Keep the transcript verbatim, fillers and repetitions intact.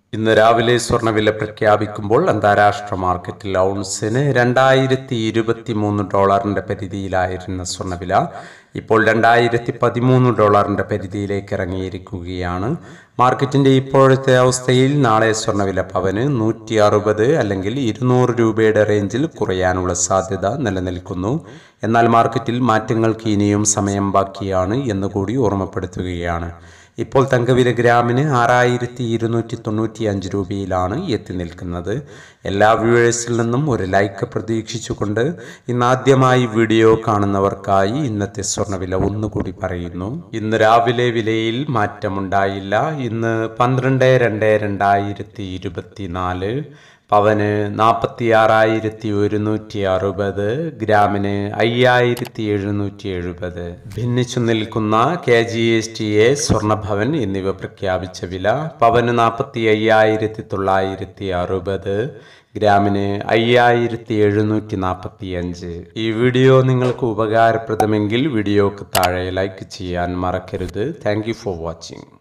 ഇന്ന് രാവിലെ സ്വർണ്ണവില പ്രഖ്യാപിക്കുമ്പോൾ അന്താരാഷ്ട്ര മാർക്കറ്റിൽ ഔൺസിന് രണ്ടായിരത്തി ഇരുപത്തി മൂന്ന് ഡോളറിന്റെ പരിധിയിലായിരുന്ന സ്വർണ്ണവില ഇപ്പോൾ രണ്ടായിരത്തി പതിമൂന്ന് ഡോളറിന്റെ പരിധിയിലേക്ക് ഇറങ്ങിയിരിക്കുകയാണ്. മാർക്കറ്റിന്റെ ഇപ്പോഴത്തെ അവസ്ഥയിൽ നാളെ സ്വർണ്ണവില പവന് നൂറ്റി അറുപത് അല്ലെങ്കിൽ ഇരുന്നൂറ് രൂപയുടെ റേഞ്ചിൽ കുറയാനുള്ള സാധ്യത നിലനിൽക്കുന്നു. എന്നാൽ മാർക്കറ്റിൽ മാറ്റങ്ങൾക്ക് ഇനിയും സമയം ബാക്കിയാണ് എന്നുകൂടി ഓർമ്മപ്പെടുത്തുകയാണ്. ഇപ്പോൾ തങ്കവില ഗ്രാമിന് ആറായിരത്തി ഇരുന്നൂറ്റി തൊണ്ണൂറ്റി അഞ്ച് രൂപയിലാണ് എത്തി നിൽക്കുന്നത്. എല്ലാ വ്യൂവേഴ്സിൽ നിന്നും ഒരു ലൈക്ക് പ്രതീക്ഷിച്ചുകൊണ്ട് ഇന്നാദ്യമായി വീഡിയോ കാണുന്നവർക്കായി ഇന്നത്തെ സ്വർണ്ണവില ഒന്നുകൂടി പറയുന്നു. ഇന്ന് രാവിലെ വിലയിൽ മാറ്റമുണ്ടായില്ല. ഇന്ന് പന്ത്രണ്ട് രണ്ട് രണ്ടായിരത്തി ഇരുപത്തി നാല് പവന് നാൽപ്പത്തി ആറായിരത്തി ഒരുന്നൂറ്റി അറുപത്, ഗ്രാമിന് അയ്യായിരത്തി എഴുന്നൂറ്റി എഴുപത്. ഭിന്നിച്ചു നിൽക്കുന്ന K G S T A, Swarnabhavan എന്നിവ പ്രഖ്യാപിച്ച വില പവന് നാൽപ്പത്തി അയ്യായിരത്തി തൊള്ളായിരത്തി അറുപത്, ഗ്രാമിന് അയ്യായിരത്തി എഴുന്നൂറ്റി നാൽപ്പത്തി അഞ്ച്. ഈ വീഡിയോ നിങ്ങൾക്ക് ഉപകാരപ്രദമെങ്കിൽ വീഡിയോക്ക് താഴെ ലൈക്ക് ചെയ്യാൻ മറക്കരുത്. Thank you for watching.